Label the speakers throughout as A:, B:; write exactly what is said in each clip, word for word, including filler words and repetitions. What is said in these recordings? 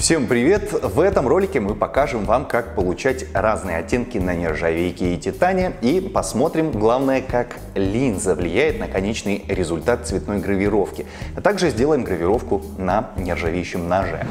A: Всем привет! В этом ролике мы покажем вам, как получать разные оттенки на нержавейке и титане, и посмотрим, главное, как линза влияет на конечный результат цветной гравировки, а также сделаем гравировку на нержавеющем ноже.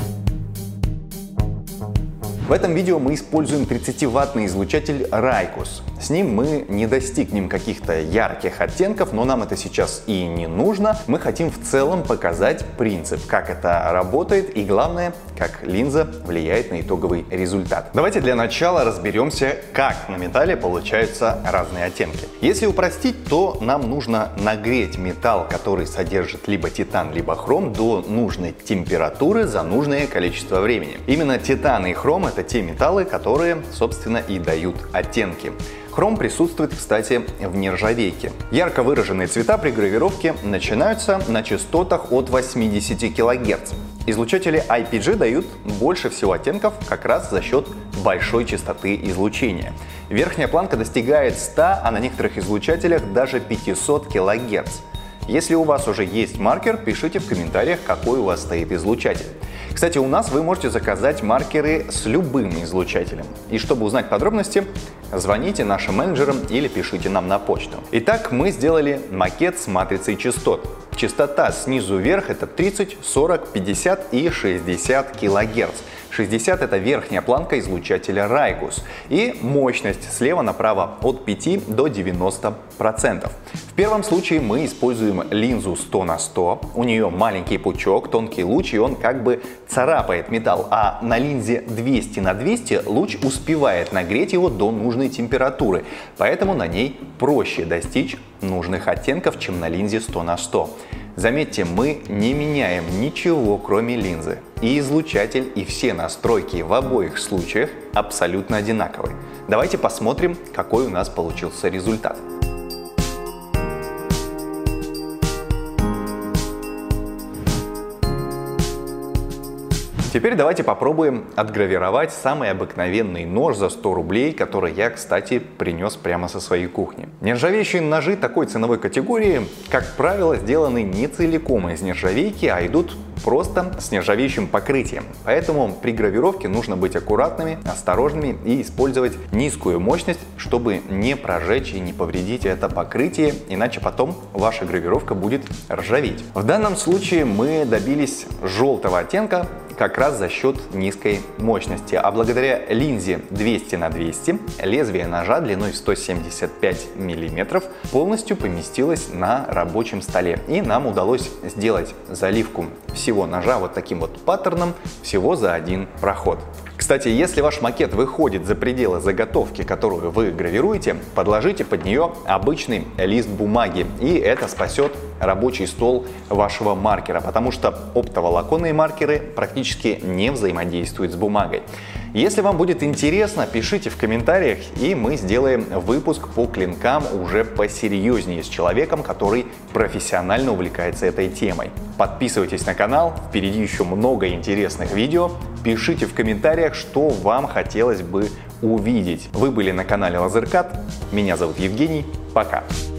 A: В этом видео мы используем тридцативаттный излучатель Райкус. С ним мы не достигнем каких-то ярких оттенков, но нам это сейчас и не нужно. Мы хотим в целом показать принцип, как это работает и, главное, как линза влияет на итоговый результат. Давайте для начала разберемся, как на металле получаются разные оттенки. Если упростить, то нам нужно нагреть металл, который содержит либо титан, либо хром, до нужной температуры за нужное количество времени. Именно титан и хром — это те металлы, которые, собственно, и дают оттенки. Хром присутствует, кстати, в нержавейке. Ярко выраженные цвета при гравировке начинаются на частотах от восьмидесяти килогерц. Излучатели ай пи джи дают больше всего оттенков как раз за счет большой частоты излучения. Верхняя планка достигает ста, а на некоторых излучателях даже пятисот килогерц. Если у вас уже есть маркер, пишите в комментариях, какой у вас стоит излучатель. Кстати, у нас вы можете заказать маркеры с любым излучателем. И чтобы узнать подробности, звоните нашим менеджерам или пишите нам на почту. Итак, мы сделали макет с матрицей частот. Частота снизу вверх — это тридцать, сорок, пятьдесят и шестьдесят килогерц. шестьдесят — это верхняя планка излучателя Райкус. И мощность слева направо от пяти до девяноста процентов. В первом случае мы используем линзу сто на сто. У нее маленький пучок, тонкий луч, и он как бы царапает металл. А на линзе двести на двести луч успевает нагреть его до нужной температуры. Поэтому на ней проще достичь нужных оттенков, чем на линзе сто на сто. Заметьте, мы не меняем ничего, кроме линзы. И излучатель, и все настройки в обоих случаях абсолютно одинаковые. Давайте посмотрим, какой у нас получился результат. Теперь давайте попробуем отгравировать самый обыкновенный нож за сто рублей, который я, кстати, принес прямо со своей кухни. Нержавеющие ножи такой ценовой категории, как правило, сделаны не целиком из нержавейки, а идут просто с нержавеющим покрытием. Поэтому при гравировке нужно быть аккуратными, осторожными и использовать низкую мощность, чтобы не прожечь и не повредить это покрытие, иначе потом ваша гравировка будет ржаветь. В данном случае мы добились желтого оттенка как раз за счет низкой мощности, а благодаря линзе двести на двести лезвие ножа длиной сто семьдесят пять миллиметров полностью поместилось на рабочем столе, и нам удалось сделать заливку всего ножа вот таким вот паттерном всего за один проход. Кстати, если ваш макет выходит за пределы заготовки, которую вы гравируете, подложите под нее обычный лист бумаги, и это спасет рабочий стол вашего маркера, потому что оптоволоконные маркеры практически не взаимодействуют с бумагой. Если вам будет интересно, пишите в комментариях, и мы сделаем выпуск по клинкам уже посерьезнее с человеком, который профессионально увлекается этой темой. Подписывайтесь на канал, впереди еще много интересных видео. Пишите в комментариях, что вам хотелось бы увидеть. Вы были на канале Лазеркат. Меня зовут Евгений. Пока.